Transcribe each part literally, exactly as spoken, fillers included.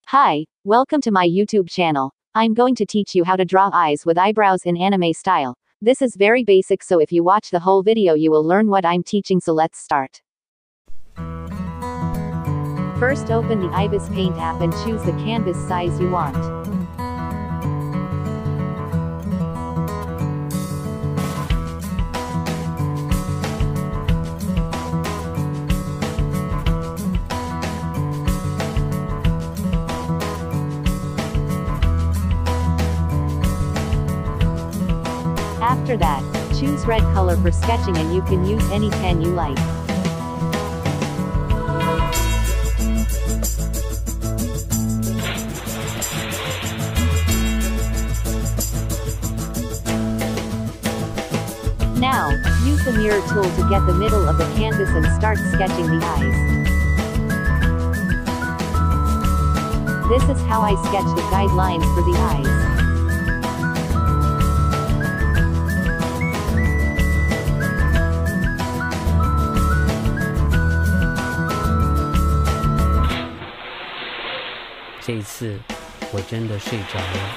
Hi, welcome to my YouTube channel. I'm going to teach you how to draw eyes with eyebrows in anime style. This is very basic, so if you watch the whole video you will learn what I'm teaching, so let's start. First, open the Ibis Paint app and choose the canvas size you want. After that, choose red color for sketching, and you can use any pen you like. Now, use the mirror tool to get the middle of the canvas and start sketching the eyes. This is how I sketch the guidelines for the eyes. 这一次，我真的睡着了。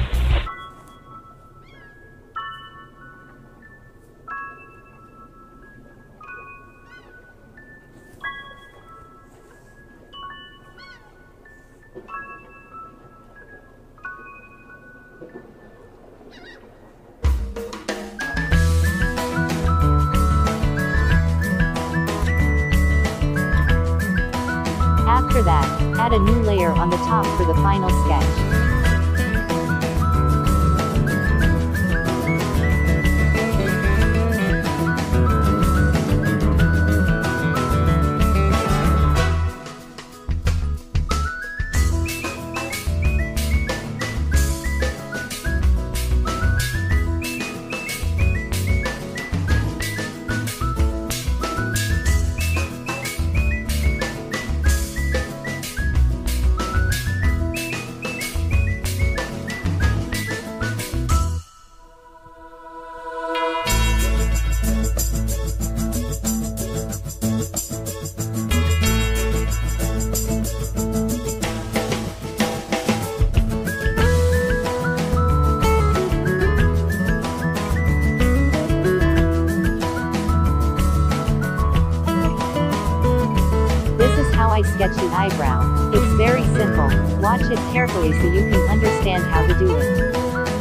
After that, add a new layer on the top for the final sketch. I sketch the eyebrow. It's very simple. Watch it carefully so you can understand how to do it.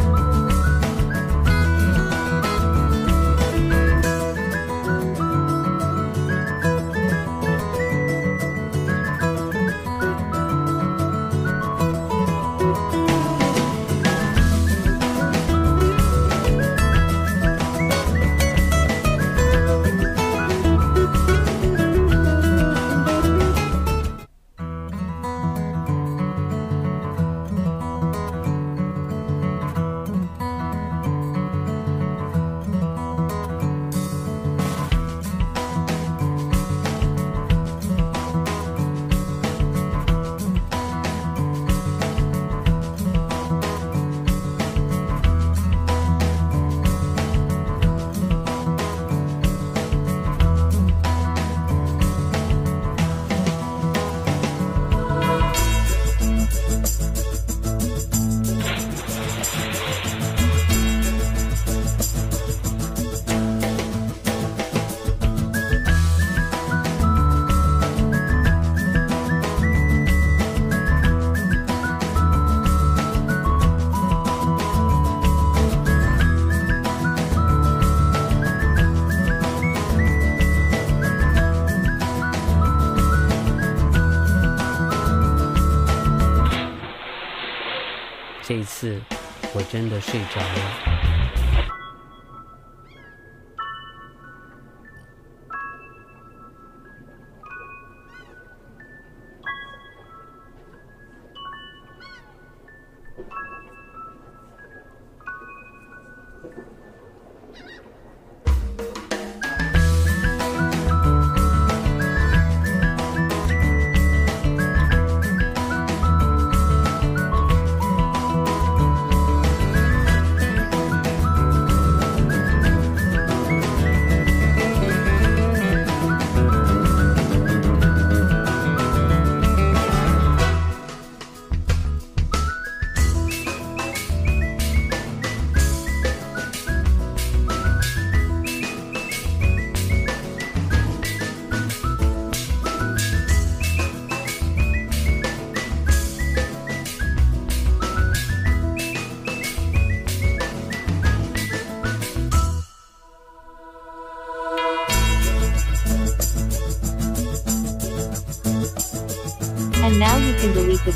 “这一次，我真的睡着了。”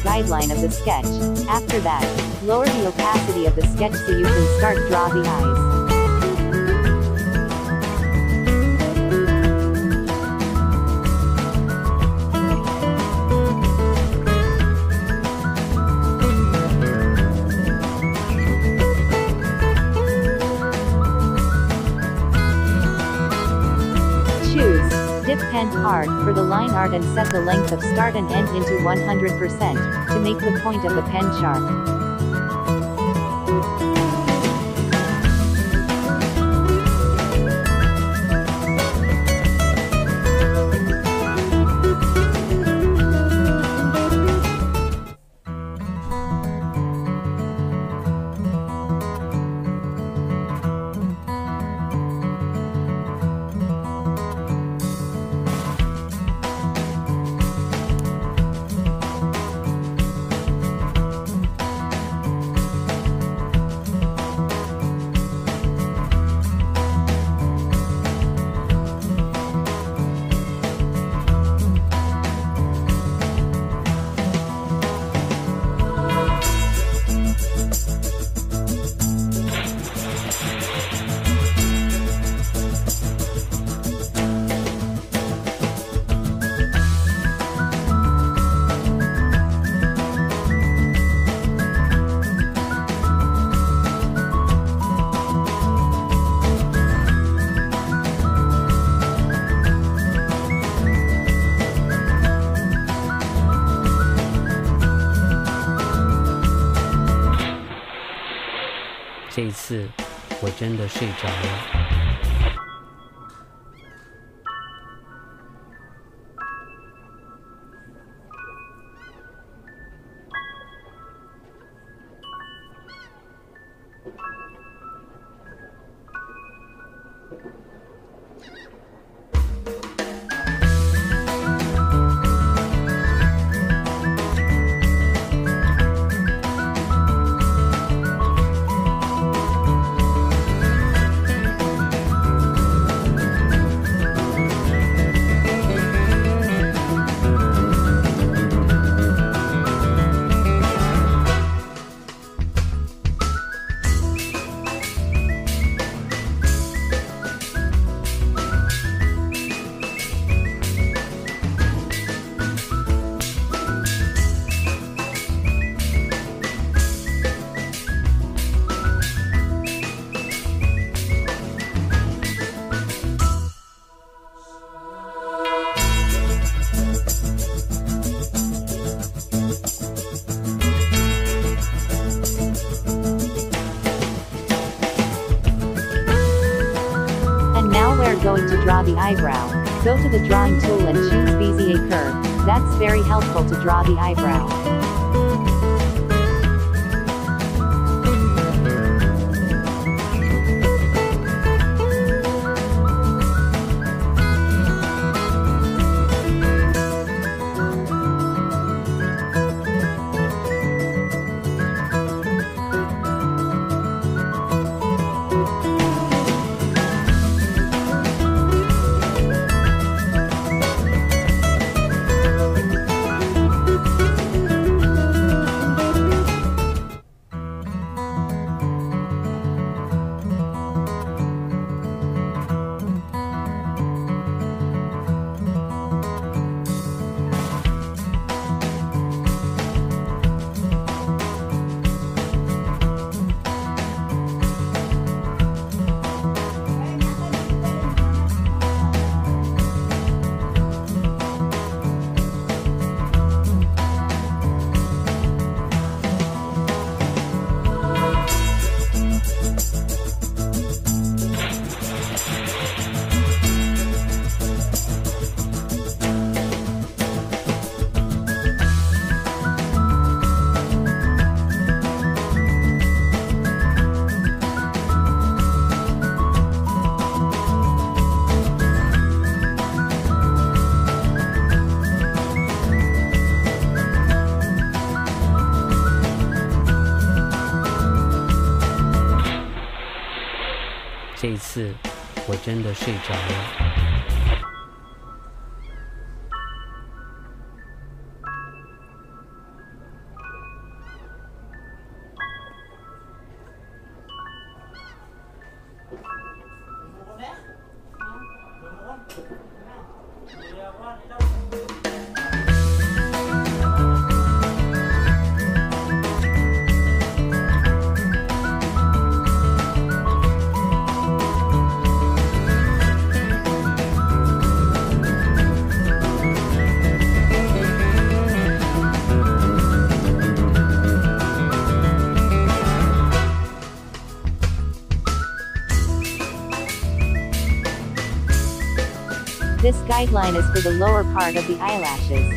guideline of the sketch. After that, lower the opacity of the sketch so you can start draw the eyes. Dip pen hard for the line art and set the length of start and end into one hundred percent, to make the point of the pen sharp. 这一次，我真的睡着了。 Going to draw the eyebrow. Go to the drawing tool and choose Bezier curve. That's very helpful to draw the eyebrow. 这一次，我真的睡着了。 guideline is for the lower part of the eyelashes.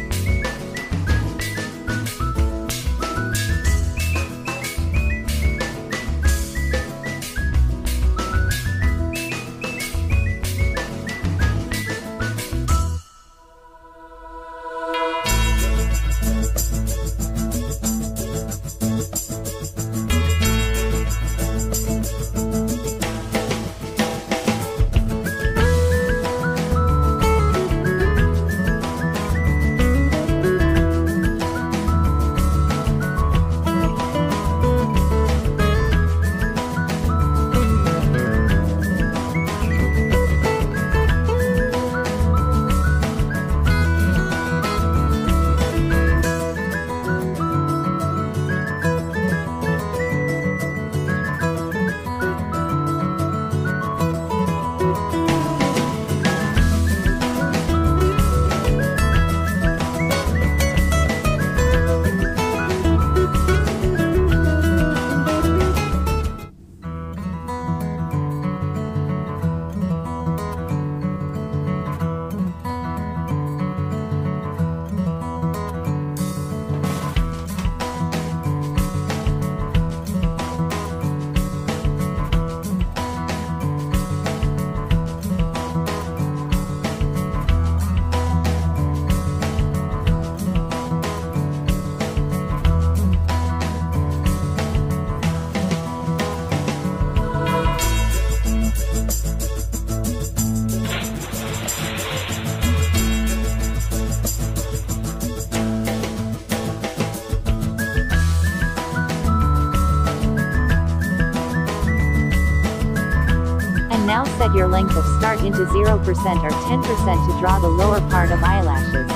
Now set your length of start into zero percent or ten percent to draw the lower part of eyelashes.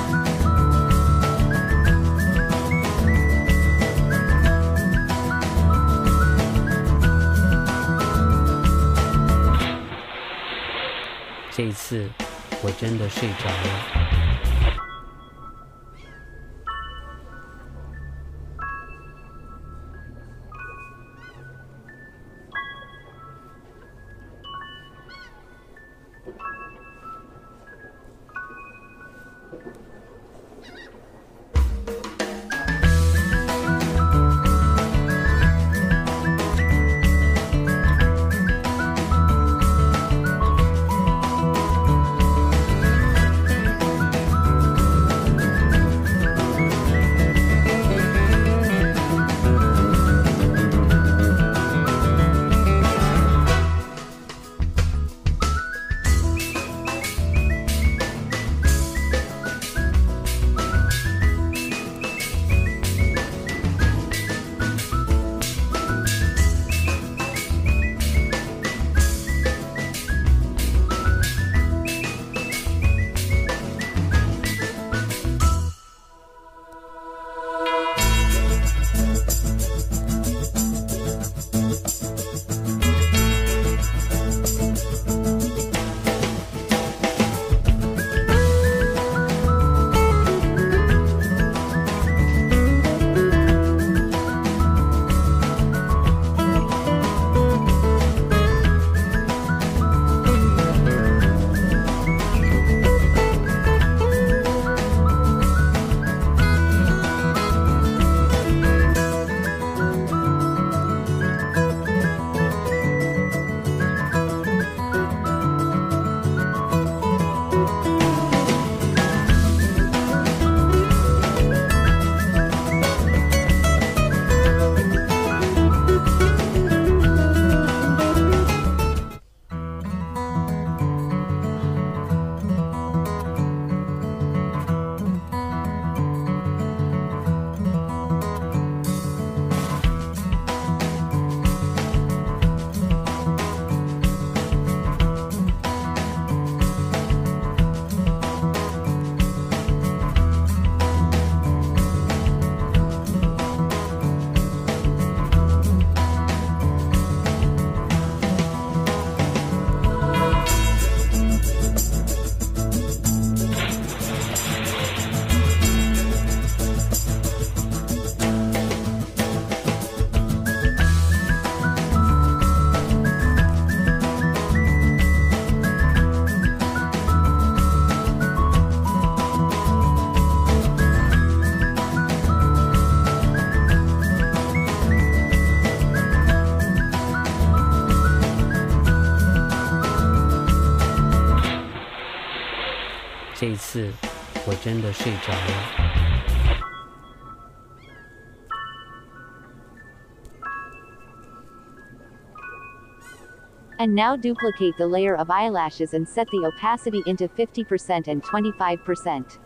"这次我真的睡着了。 这一次我真的睡着了。 And now duplicate the layer of eyelashes and set the opacity into fifty percent and twenty-five percent.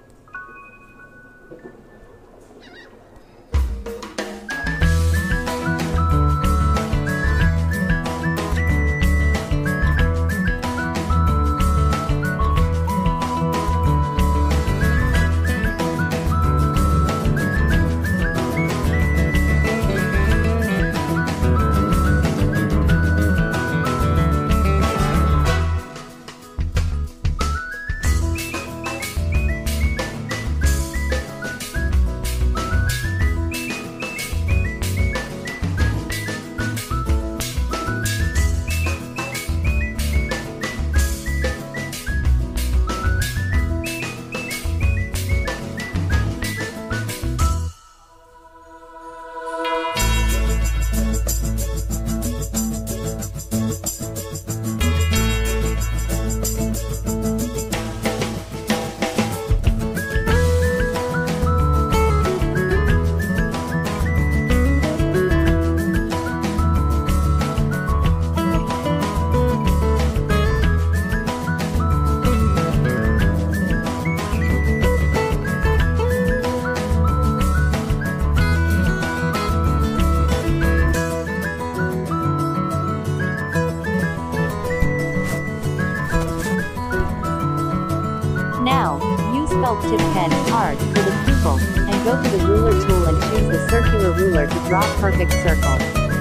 Now, use felt tip pen, hard, for the pupil, and go to the ruler tool and choose the circular ruler to draw perfect circle.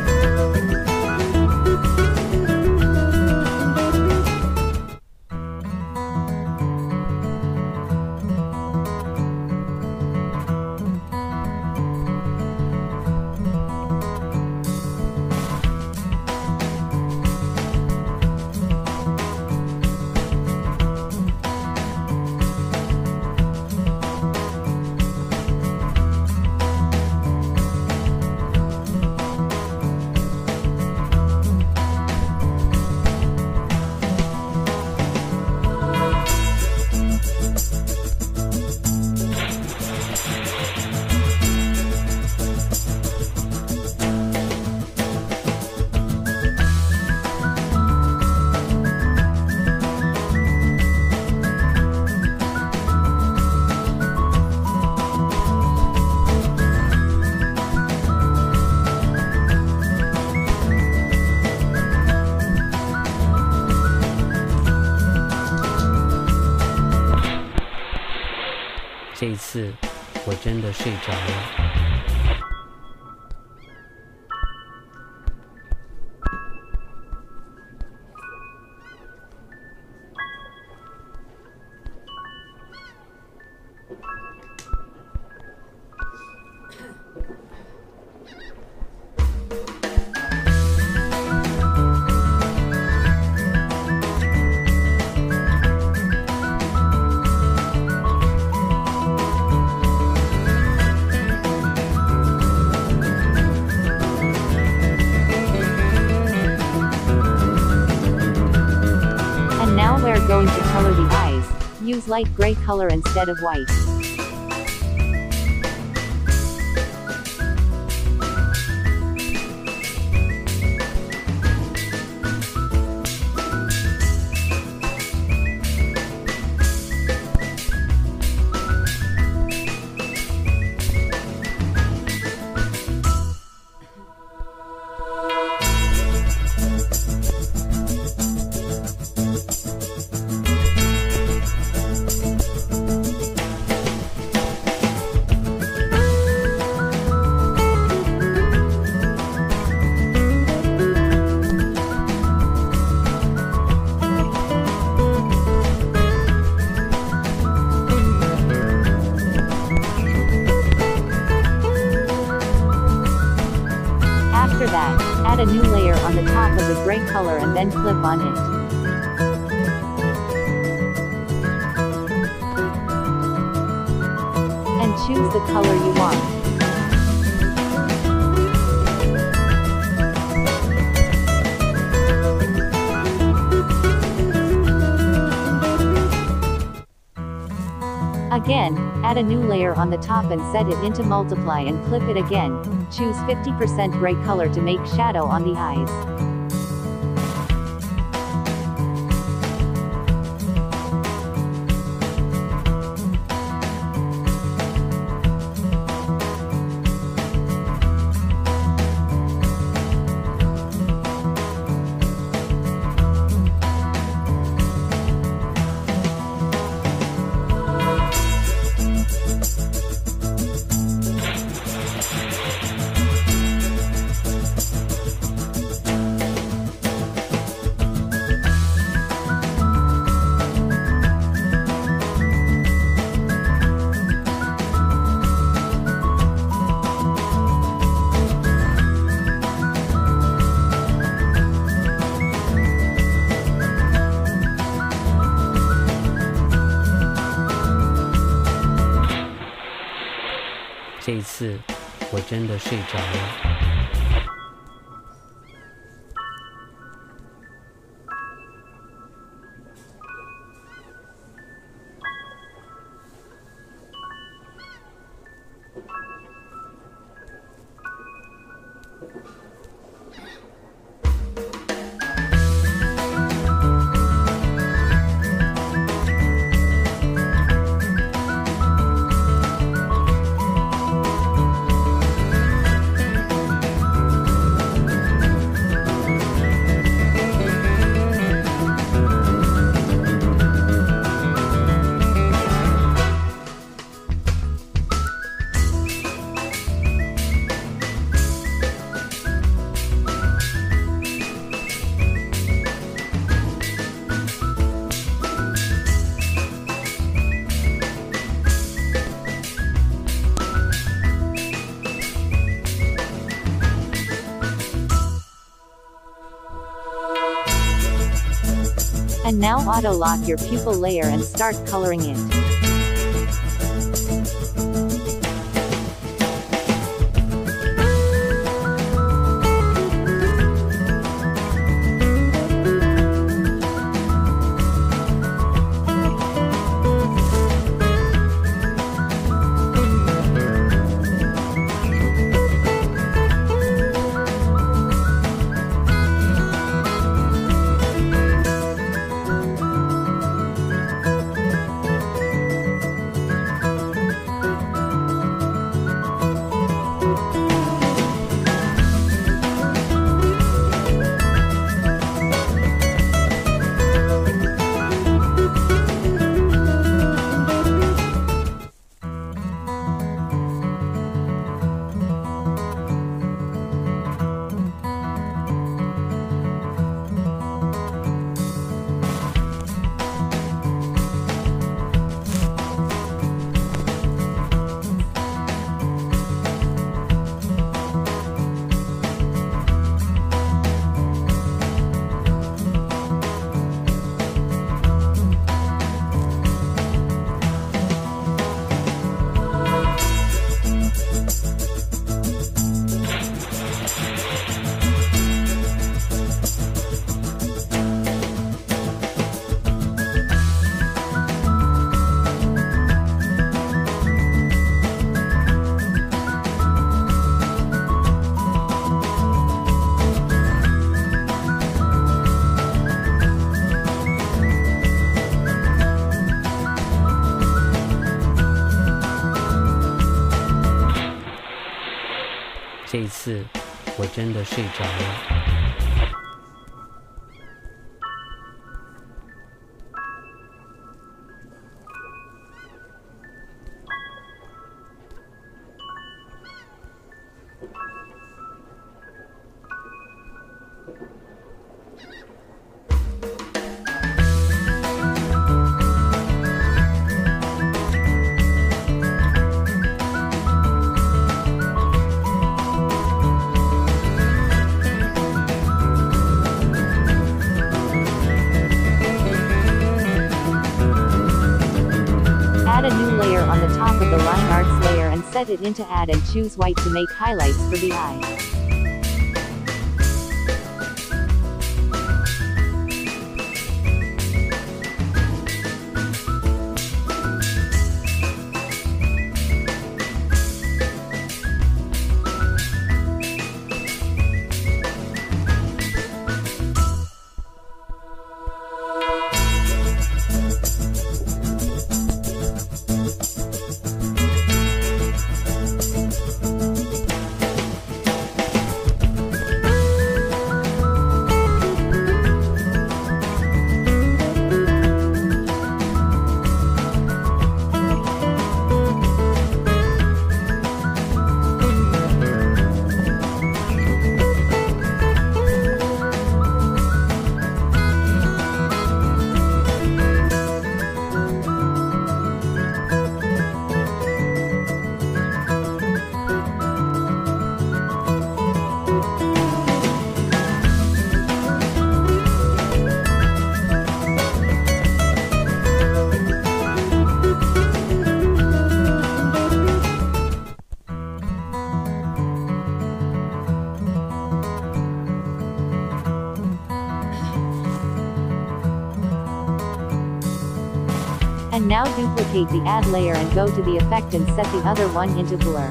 “这一次我真的睡着了。” Now we're going to color the eyes. Use light gray color instead of white. After that, add a new layer on the top of the gray color and then clip on it. And choose the color you want. Again, add a new layer on the top and set it into multiply and clip it again. Choose fifty percent gray color to make shadow on the eyes. 这一次，我真的睡着了。 And now auto-lock your pupil layer and start coloring it.这一次，我真的睡着了。 Add a new layer on the top of the line arts layer and set it into add and choose white to make highlights for the eye. Now duplicate the add layer and go to the effect and set the other one into blur.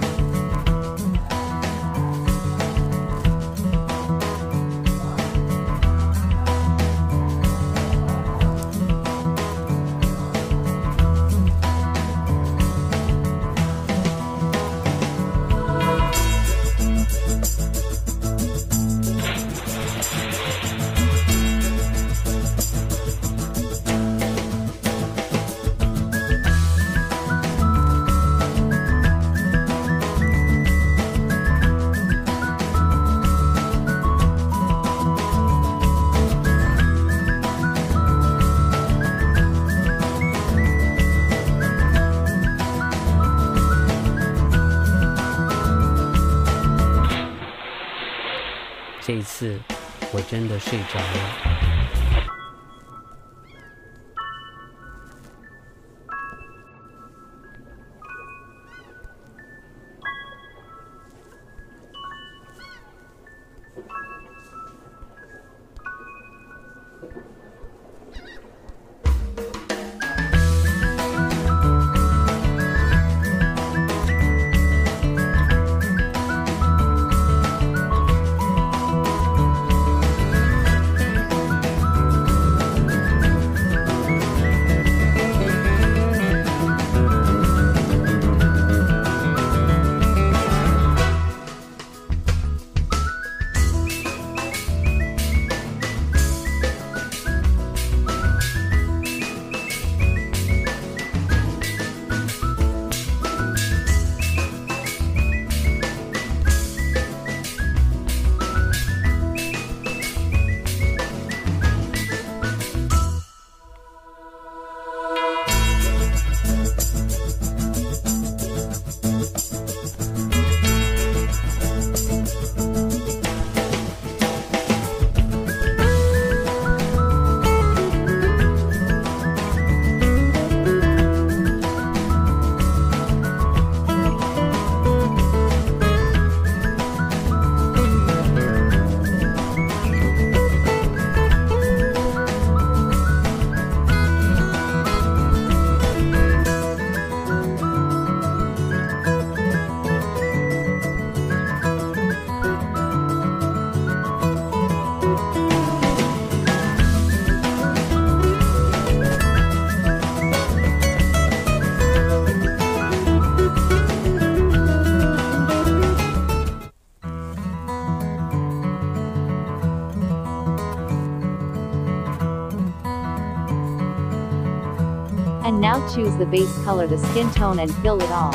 这一次，我真的睡着了。And now choose the base color, the skin tone, and fill it all.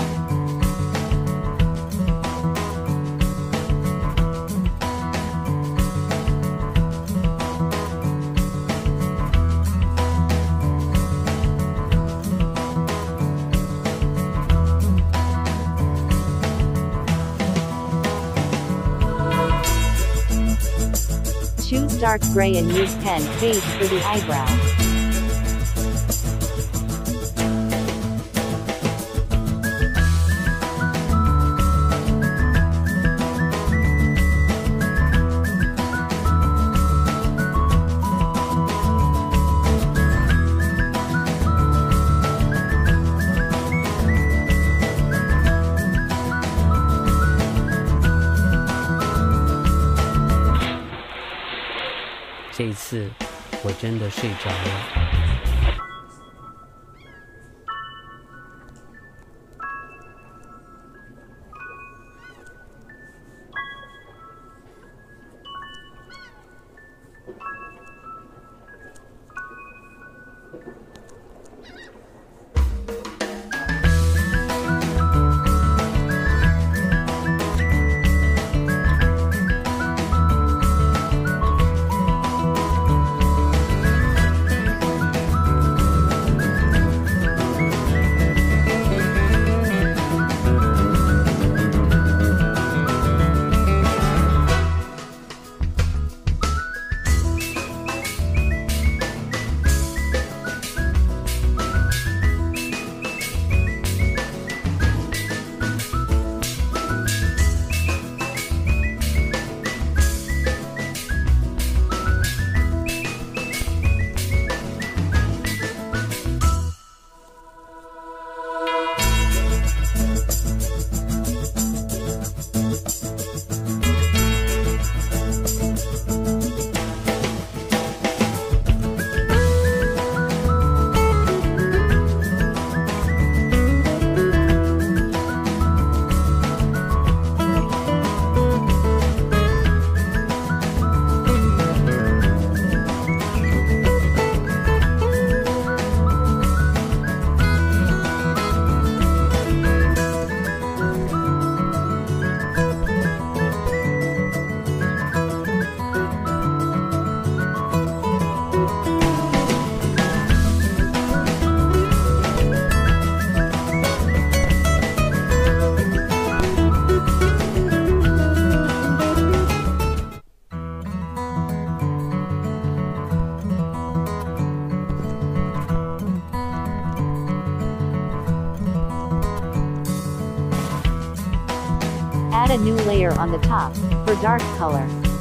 Choose dark gray and use pen fade for the eyebrow. 这一次，我真的睡着了。 on the top, for dark color.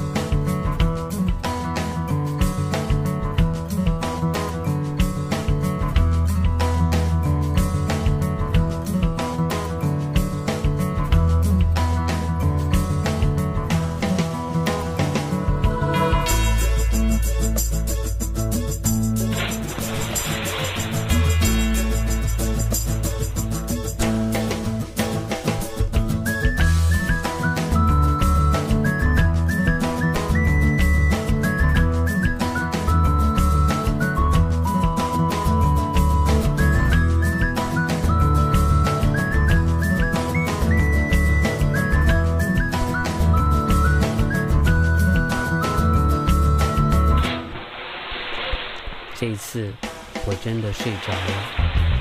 这一次，我真的睡着了。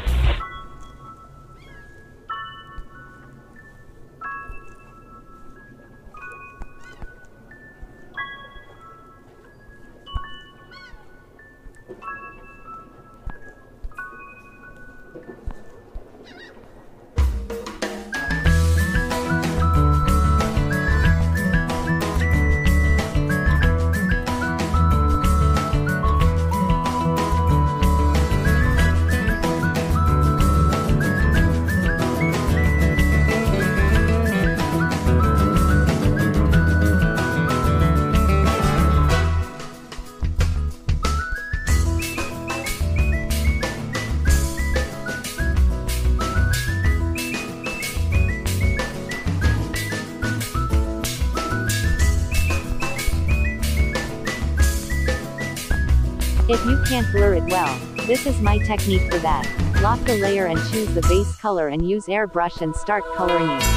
If you can't blur it well, this is my technique for that. Lock the layer and choose the base color and use airbrush and start coloring it.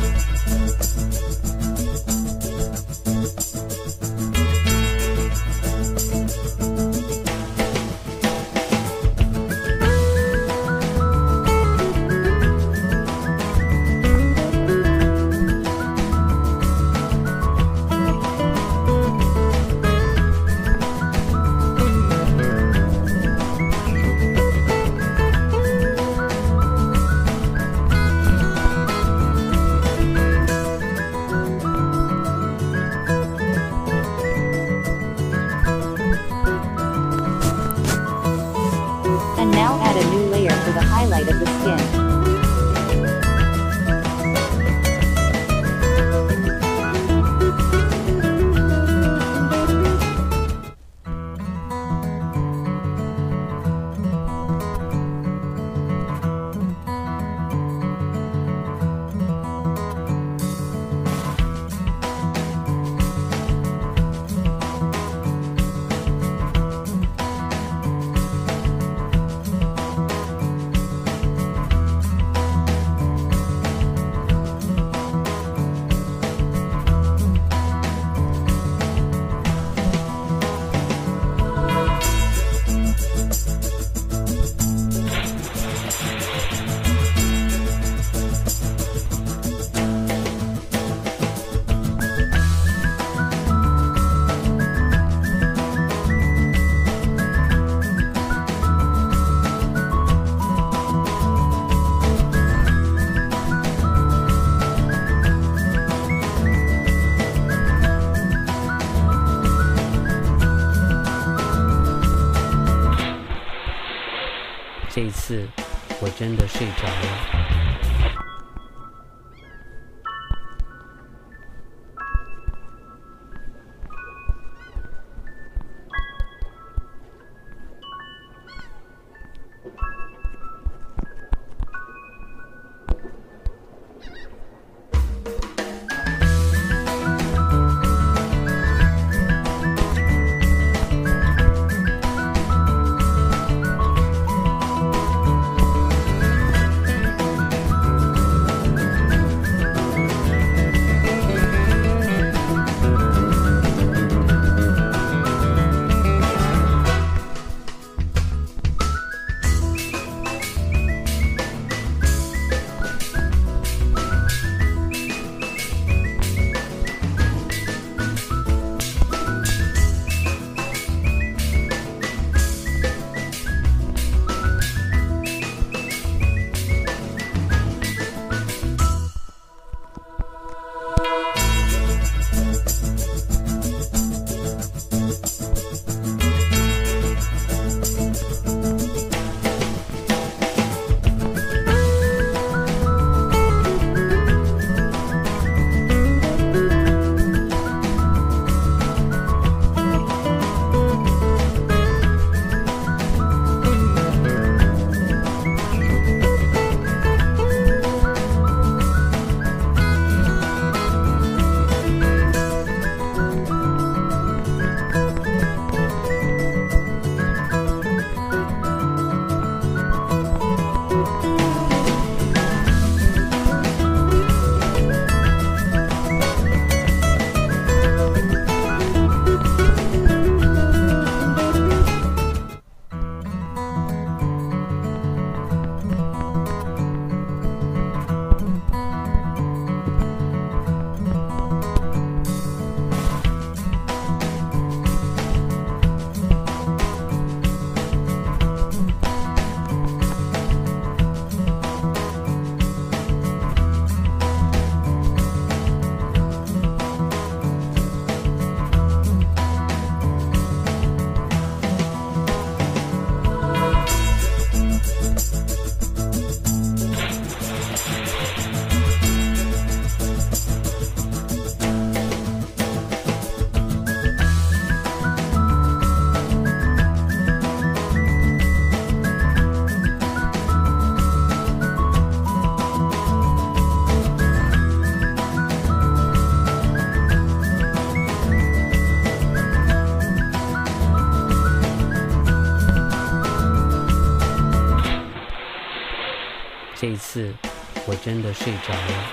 And now add a new layer for the highlight of the skin. “这一次，我真的睡着了。” 这一次我真的睡着了。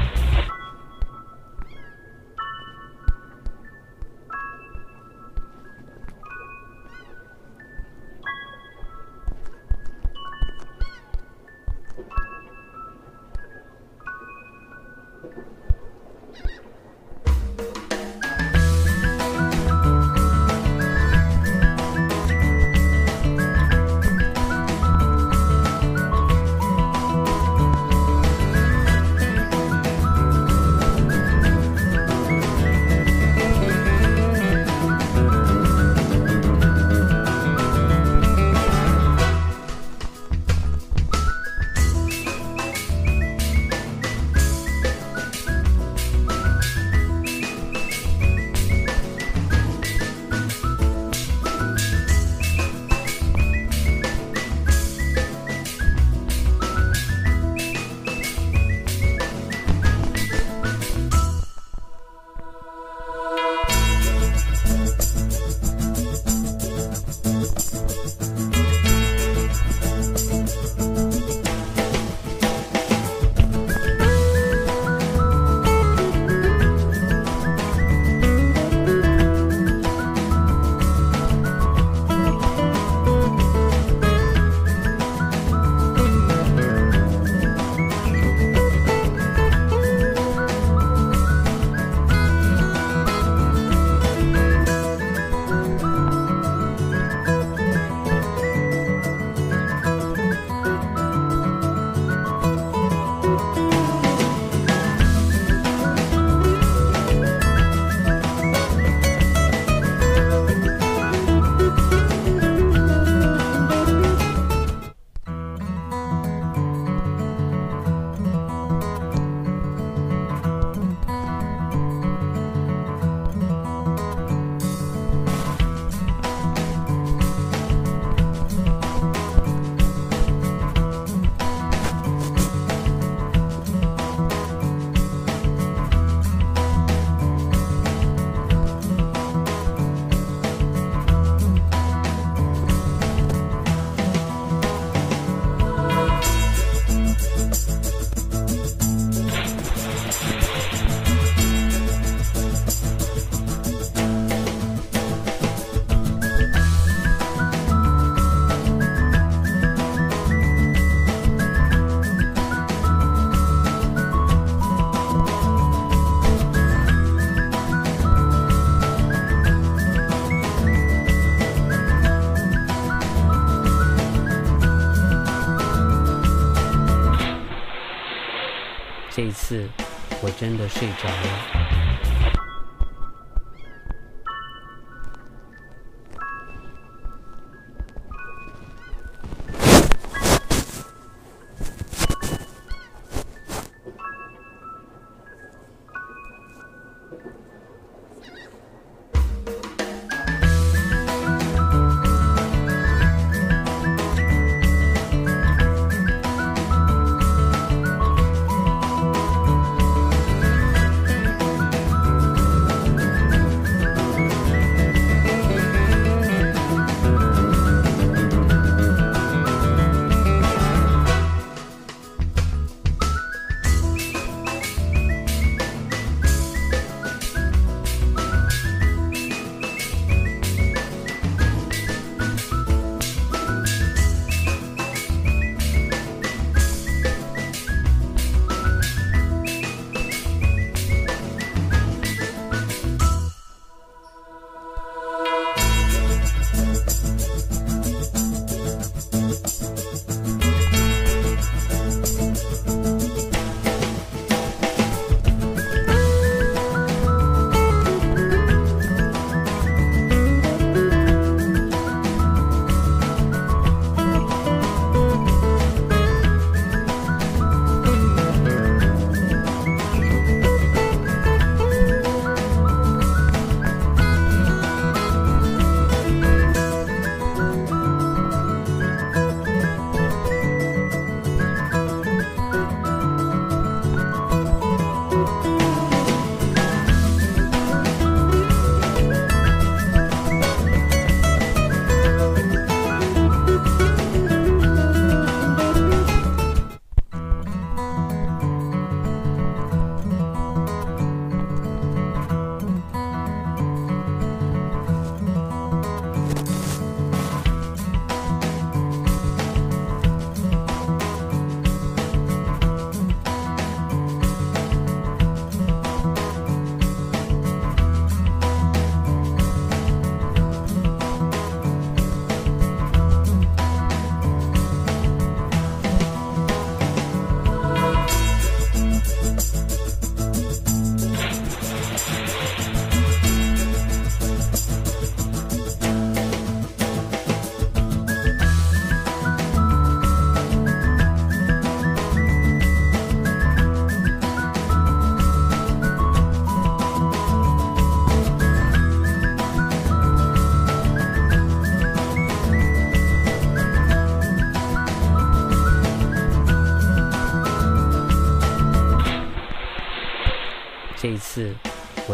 这一次我真的睡着了。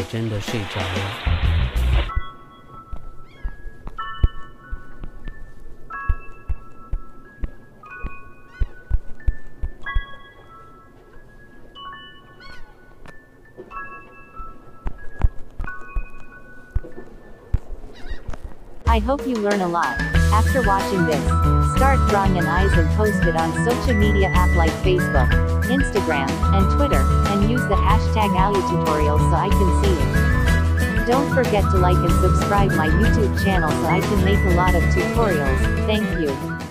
真的睡着了。 I hope you learn a lot. After watching this, start drawing an eyes and post it on social media app like Facebook, Instagram, and Twitter, and use the hashtag AliTutorials so I can see it. Don't forget to like and subscribe my YouTube channel so I can make a lot of tutorials. Thank you.